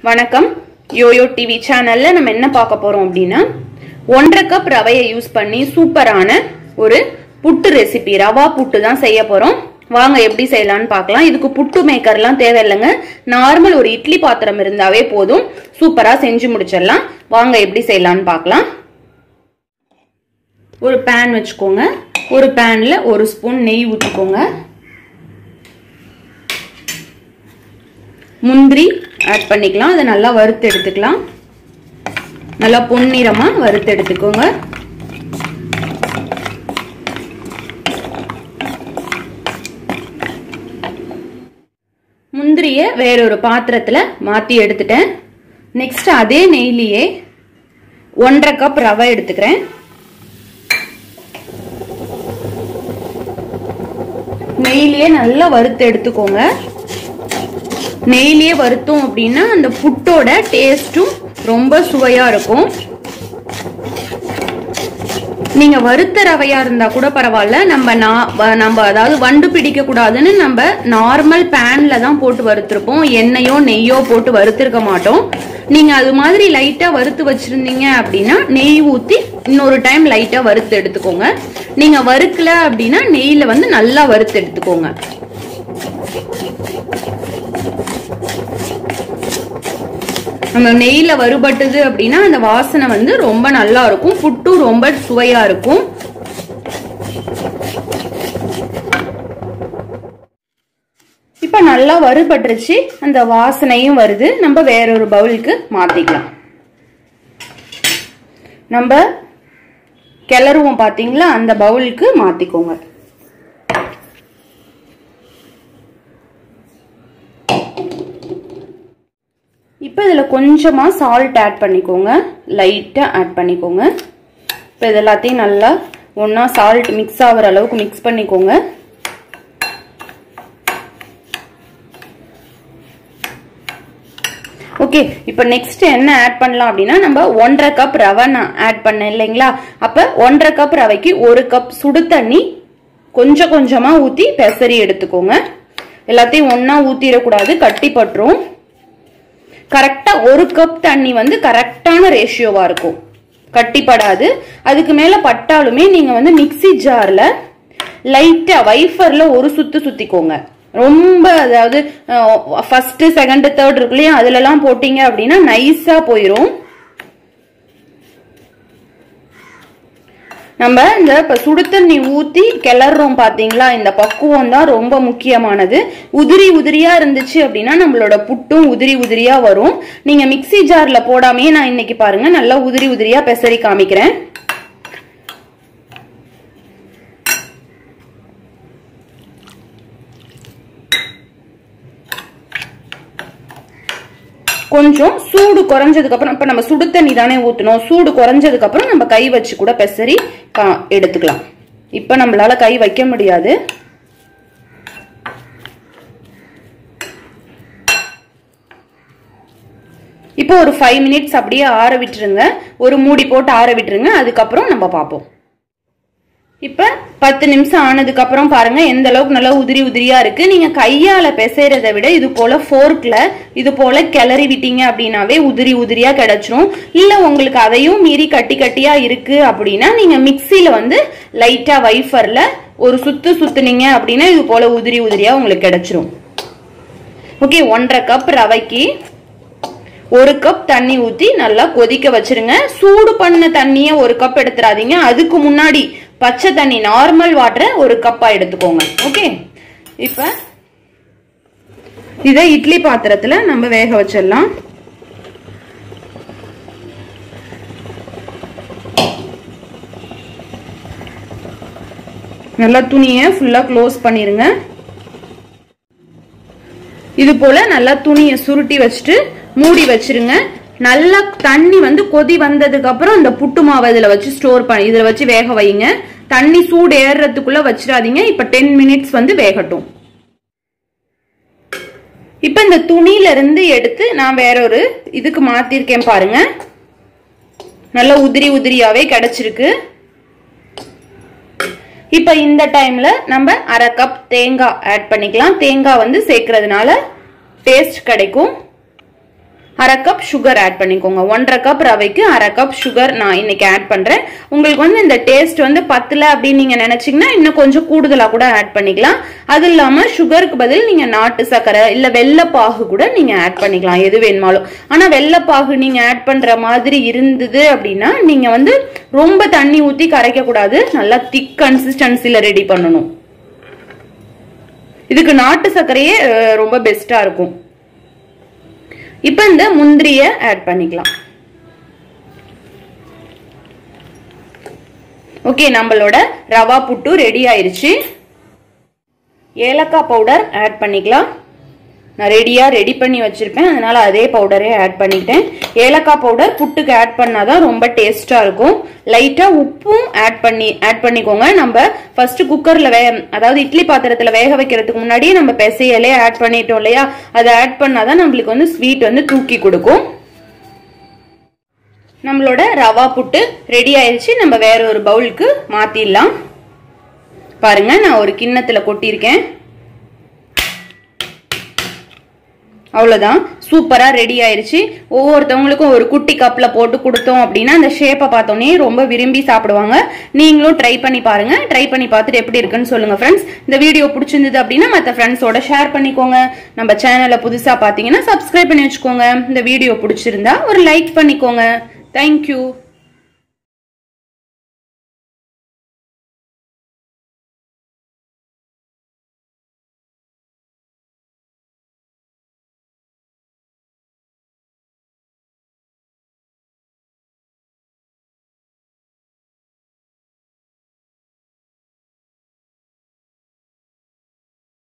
வணக்கம் YoYo TV சேனல்ல நம்ம என்ன பார்க்க போறோம் அப்படின்னா 1.5 கப் ரவையை யூஸ் பண்ணி சூப்பரான ஒரு புட்டு ரெசிபி ரவா புட்டு தான் செய்ய போறோம். வாங்க எப்படி செய்யலாம்னு பார்க்கலாம். இதுக்கு புட்டு மேக்கர்லாம் தேவையில்லைங்க. நார்மல் ஒரு இட்லி பாத்திரம் இருந்தாவே போதும். சூப்பரா செஞ்சு முடிச்சிடலாம். வாங்க எப்படி செய்யலாம்னு பார்க்கலாம். ஒரு pan வச்சுக்கோங்க. ஒரு panல ஒரு ஸ்பூன் நெய் ஊத்திக்கோங்க. முந்திரி ஆட் பண்ணிக்கலாம். அதை நல்லா வறுத்து எடுத்துக்கலாம். நல்லா பொன்னிறமா வறுத்து எடுத்துக்கோங்க. முந்திரிய வேறொரு பாத்திரத்துல மாத்தி எடுத்துட்டேன். நெக்ஸ்ட் அதே நெய்லியே 1.5 கப் ரவை எடுத்துக்கிறேன். நெய்லியே நல்லா வறுத்து எடுத்துக்கோங்க. நெய்லியே வறுத்தோம் அப்படின்னா அந்த புட்டோட டேஸ்டும் ரொம்ப சுவையா இருக்கும். நீங்க வறுத்த ரவையா இருந்தா கூட பரவாயில்ல. நம்ம அதாவது வண்டு பிடிக்க கூடாதுன்னு நம்ம நார்மல் பேன்ல தான் போட்டு வறுத்திருப்போம். எண்ணெயோ நெய்யோ போட்டு வறுத்திருக்க மாட்டோம். நீங்க அது மாதிரி லைட்டா வறுத்து வச்சிருந்தீங்க அப்படின்னா நெய் ஊத்தி இன்னொரு டைம் லைட்டா வறுத்து எடுத்துக்கோங்க. நீங்க வறுக்கல அப்படின்னா நெய்ல வந்து நல்லா வறுத்து எடுத்துக்கோங்க. நம்ம நெய்ல வறுபட்டது அப்படின்னா அந்த வாசனை வந்து ரொம்ப நல்லா இருக்கும். புட்டும் ரொம்ப சுவையா இருக்கும். இப்ப நல்லா வறுபட்டுருச்சு. அந்த வாசனையும் வருது. நம்ம வேறொரு பவுலுக்கு மாத்திக்கலாம். நம்ம கிளறுவோம் பாத்தீங்களா, அந்த பவுலுக்கு மாத்திக்கோங்க. இப்போ இதில் கொஞ்சமாக சால்ட் ஆட் பண்ணிக்கோங்க. லைட்டாக ஆட் பண்ணிக்கோங்க. இப்போ இது எல்லாத்தையும் நல்லா ஒன்றா சால்ட் மிக்ஸ் ஆகிற அளவுக்கு மிக்ஸ் பண்ணிக்கோங்க. ஓகே, இப்போ நெக்ஸ்ட் என்ன ஆட் பண்ணலாம் அப்படின்னா நம்ம 1.5 கப் ரவை நான் ஆட் பண்ணேன் இல்லைங்களா. அப்போ 1.5 கப் ரவைக்கு 1 கப் சுடு தண்ணி கொஞ்சம் கொஞ்சமாக ஊற்றி பெசரி எடுத்துக்கோங்க. எல்லாத்தையும் ஒன்றா ஊற்றிடக்கூடாது, கட்டி பட்டுரும். கரெக்டா 1 கப் தண்ணி வந்து கரெக்டான ரேஷியோவா இருக்கும், கட்டிப்படாது. அதுக்கு மேல பட்டாலுமே நீங்க வந்து மிக்ஸி ஜார்ல லைட்டா வைஃபர்ல ஒரு சுத்து சுத்திக்கோங்க. ரொம்ப அதாவது ஃபர்ஸ்ட் செகண்ட் தேர்ட் இருக்கு இல்லையா, அதுல எல்லாம் போட்டீங்க அப்படின்னா நைஸா போயிரும். நம்ம இந்த சுடு தண்ணி ஊத்தி கிளறோம் பாத்தீங்களா, இந்த பக்குவம் தான் ரொம்ப முக்கியமானது. உதிரி உதிரியா இருந்துச்சு அப்படின்னா நம்மளோட புட்டும் உதிரி உதிரியா வரும். நீங்க மிக்ஸி ஜார்ல போடாமே நான் இன்னைக்கு பாருங்க நல்லா உதிரி உதிரியா பெசரி காமிக்கிறேன். கொஞ்சம் சூடு குறைஞ்சதுக்கு அப்புறம், இப்ப நம்ம சுடு தண்ணி தானே ஊத்தணும், சூடு குறைஞ்சதுக்கு அப்புறம் நம்ம கை வச்சு கூட பெசரி எடுத்துக்கலாம். இப்ப நம்மளால கை வைக்க முடியாது. இப்போ ஒரு 5 மினிட்ஸ் அப்படியே ஆற விட்டுருங்க. ஒரு மூடி போட்டு ஆற விட்டுருங்க. அதுக்கப்புறம் நம்ம பார்ப்போம். இப்ப 10 நிமிஷம் ஆனதுக்கு அப்புறம் பாருங்க எந்த அளவுக்கு நல்லா உதிரி உதிரியா இருக்கு. நீங்க கையால பெசைறதை விட இது போல ஃபோர்க்ல இது போல கிளறி விட்டீங்க அப்படின்னாவே உதிரி உதிரியா கிடைச்சிரும். இல்ல உங்களுக்கு அதையும் மீறி கட்டி கட்டியா இருக்கு அப்படின்னா நீங்க மிக்ஸில வந்து லைட்டா வைஃபர்ல ஒரு சுத்து சுத்துனீங்க அப்படின்னா இது போல உதிரி உதிரியா உங்களுக்கு கிடைச்சிரும். ஓகே, 1.5 கப் ரவைக்கு 1 கப் தண்ணி ஊத்தி நல்லா கொதிக்க வச்சிருங்க. சூடு பண்ண தண்ணிய 1 கப் எடுத்துறாதீங்க. அதுக்கு முன்னாடி பச்சை தண்ணி நார்மல் வாட்டரை 1 கப்பா எடுத்துக்கோங்க. ஓகே, இப்ப இதை இட்லி பாத்திரத்துல நம்ம வேக வச்சிடலாம். நல்லா துணியை ஃபுல்லா க்ளோஸ் பண்ணிருங்க. இது போல நல்லா துணியை சுருட்டி வச்சுட்டு மூடி வச்சிருங்க. நல்லா தண்ணி வந்து கொதி வந்ததுக்கு அப்புறம் இந்த புட்டு மாவை இதுல வச்சு ஸ்டோர் பண்ணி இதுல வச்சு வேக வைங்க. தண்ணி சூடு ஏறதுக்குள்ள வச்சிடாதீங்க. இப்ப 10 மினிட்ஸ் வந்து வேகட்டும். இப்ப இந்த துணியில இருந்து எடுத்து நான் வேறொரு இதுக்கு மாத்திருக்கேன் பாருங்க. நல்லா உதிரி உதிரியாவே கிடைச்சிருக்கு. இப்ப இந்த டைம்ல நம்ம 1/2 கப் தேங்காய் ஆட் பண்ணிக்கலாம். தேங்காய் வந்து சேர்க்கிறதுனால டேஸ்ட் கிடைக்கும். 1/2 கப் சுகர் ஆட் பண்ணிக்கோங்க. 1/2 கப் ரவைக்கு 1/2 கப் சுகர் நான் இன்னைக்கு ஆட் பண்றேன். உங்களுக்கு வந்து இந்த டேஸ்ட் வந்து பத்தல அப்படின்னு நீங்க நினைச்சீங்கன்னா இன்னும் கொஞ்சம் கூடுதலா கூட ஆட் பண்ணிக்கலாம். அது இல்லாம சுகருக்கு பதில் நீங்க நாட்டு சர்க்கரை இல்ல வெள்ளப்பாகு கூட நீங்க ஆட் பண்ணிக்கலாம், எது வேணுமாலும். ஆனா வெள்ளப்பாகு நீங்க ஆட் பண்ற மாதிரி இருந்தது அப்படின்னா நீங்க வந்து ரொம்ப தண்ணி ஊத்தி கரைக்க கூடாது, நல்லா திக் கன்சிஸ்டன்சில ரெடி பண்ணணும். இதுக்கு நாட்டு சர்க்கரையே ரொம்ப பெஸ்டா இருக்கும். இப்ப இந்த முந்திரிய ஆட் பண்ணிக்கலாம். ஓகே, நம்மளோட ரவா புட்டு ரெடி ஆயிருச்சு. ஏலக்காய் பவுடர் ஆட் பண்ணிக்கலாம். நான் ரெடி பண்ணி வச்சிருப்பேன், அதனால அதே பவுடரே ஆட் பண்ணிட்டேன். ஏலக்காய் பவுடர் புட்டுக்கு ஆட் பண்ணாதான் ரொம்ப டேஸ்டா இருக்கும். லைட்டா உப்பும் ஆட் பண்ணிக்கோங்க. நம்ம ஃபர்ஸ்ட் குக்கர்ல அதாவது இட்லி பாத்திரத்துல வேக வைக்கிறதுக்கு முன்னாடியே நம்ம பெசையலே ஆட் பண்ணிட்டோம் இல்லையா, அதை ஆட் பண்ணாதான் நம்மளுக்கு வந்து ஸ்வீட் வந்து தூக்கி கொடுக்கும். நம்மளோட ரவா புட்டு ரெடி ஆயிடுச்சு. நம்ம வேற ஒரு பவுலுக்கு மாத்திடலாம். பாருங்க, நான் ஒரு கிண்ணத்துல கொட்டியிருக்கேன். அவ்வளவுதான், சூப்பரா ரெடி ஆயிருச்சு. ஒவ்வொருத்தவங்களுக்கும் ஒரு குட்டி கப்ல போட்டு கொடுத்தோம் அப்படின்னா அந்த ஷேப்பை பார்த்தோன்னே ரொம்ப விரும்பி சாப்பிடுவாங்க. நீங்களும் ட்ரை பண்ணி பாருங்க. ட்ரை பண்ணி பார்த்துட்டு எப்படி இருக்குன்னு சொல்லுங்க ஃப்ரெண்ட்ஸ். இந்த வீடியோ பிடிச்சிருந்தது அப்படின்னா மற்ற ஃப்ரெண்ட்ஸோட ஷேர் பண்ணிக்கோங்க. நம்ம சேனலை புதுசா பாத்தீங்கன்னா சப்ஸ்கிரைப் பண்ணி வச்சுக்கோங்க. இந்த வீடியோ பிடிச்சிருந்தா ஒரு லைக் பண்ணிக்கோங்க. தேங்க்யூ.